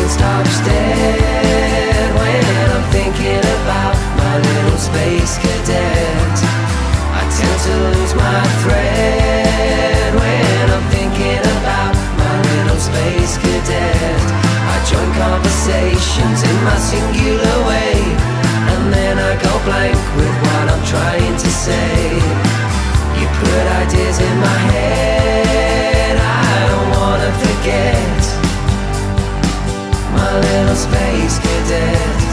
stops dead when I'm thinking about my little space cadet. I tend to lose my thread when I'm thinking about my little space cadet. I join conversations in my singular way, and then I go blank with what I'm trying to say. You put ideas in my head, I don't wanna forget my little space cadet.